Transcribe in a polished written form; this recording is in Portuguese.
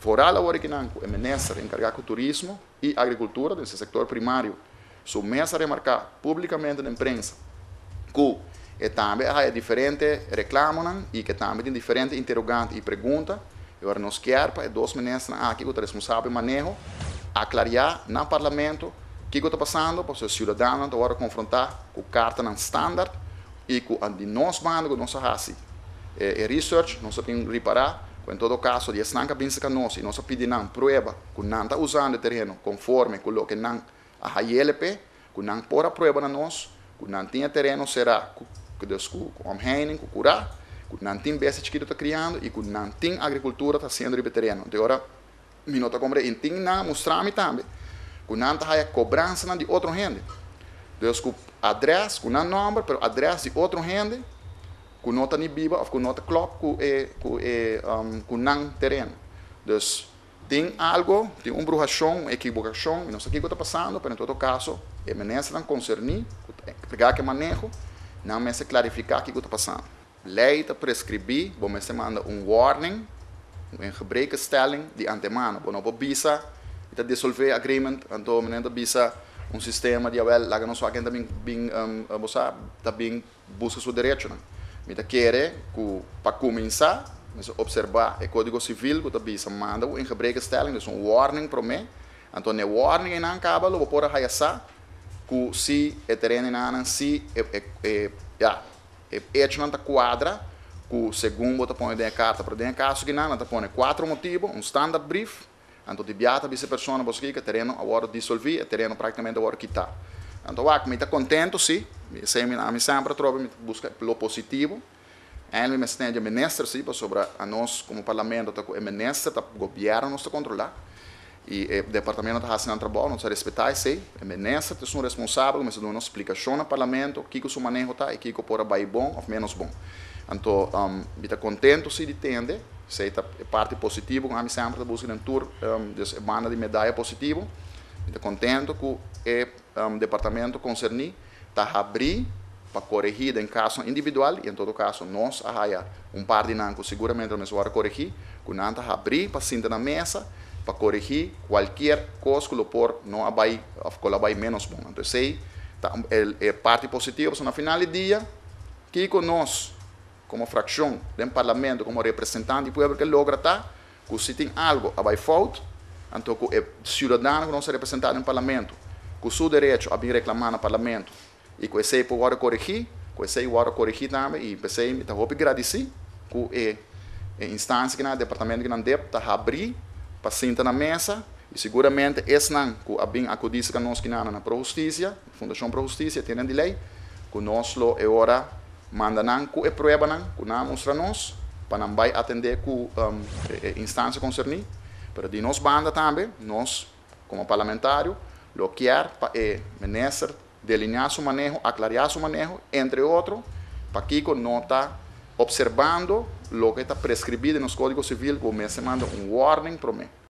temporal agora que não é ministro encarregado com turismo e agricultura desse setor primário, sua mesa remarcar publicamente na imprensa que também há diferentes reclamos e que também tem diferentes interrogantes e perguntas. Agora nós queremos dois ministros aqui que responsável manejo aclarar no parlamento o que está passando para os cidadãos agora confrontar com carta não standard e com a de nós banda que nós fazemos research nós temos que reparar em todo caso de não pensa que nós e nós pedimos prova que não está usando o terreno conforme com o que não a ILP que não pôr a prova na nós que não tem terreno será que Deus com omheining com curar que não tem besta que está criando e que não tem agricultura está sendo de terreno então agora minuto como e tem na mostrar-me também que não está cobrança de outro gente Deus com adresse com não nome pero adresse de outro gente que não está nem biba ou que não está club que não terreno dus tem algo tem bruxação equivocação não sei o que está passando pero em todo caso é ministro não concernir pegar que manejo não me se clarificar o que está passando lei está prescrever vamos se manda warning een gebrekenstelling de antemano bom não bisa está dissolver agreement então menendo bisa sistema de well lá que não só quem também bem você também busca seu direito não me tá querer que para começar mas observar o código civil que tá bisa manda een gebrekenstelling dus warning para mim então ne warning não acaba lo por a essa que se é terreno não se hecho não tá quadra que segundo você põe dentro carta para dentro caso que não põe 4 motivos standard brief então de biata essa pessoa você que terreno agora dissolver terreno praticamente agora quitar então me está contento sim me sempre trovo me busca pelo positivo ele me estende ministro sim sobre a nós como parlamento tá o ministro tá governo nós tá controlar e o departamento está fazendo trabalho nós respeitar sim o ministro é responsável mas dá uma explicação no parlamento que o seu manejo tá e que pode vai bom ou menos bom então me está contento sim de entender se é parte positiva com a mim sempre busca um tour de banda de medalha positivo me está contento que o departamento concernido está abrir para corrigir em caso individual e em todo caso nós há par de nanco seguramente nós vamos corrigir que não está abrir para sentar na mesa para corrigir qualquer coisa que por não vai menos bom então sei é parte positiva no final do dia que nós como fração do parlamento como representante do povo que logra que se tem algo a vai falta então que o cidadão que não se representado no parlamento com seu direito a vir reclamar no parlamento e que esse pode corrigir que esse pode corrigir também e pensei me vou agradecer que a instância que no departamento que não deve está abrir para sentar na mesa e seguramente esse não que a bem acudir que nós que não na Pro Justiça Fundação Pro Justiça tem de lei que nós lo é hora manda não que é prova não que não mostra nós para não vai atender com instância concernida para de nós banda também nós como parlamentário lo quer para ministro delinear seu manejo aclarar seu manejo entre outros para que não está observando o que está prescrito nos códigos civil como se manda warning para mim